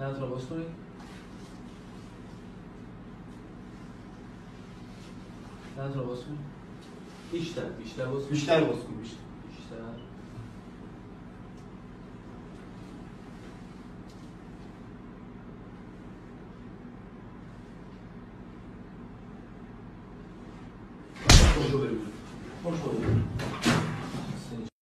دهنت رو باز کنید. دهنت رو باز کنید. بیشتر باز کن. بیشتر باز کن. بیشتر. خوشو بریم.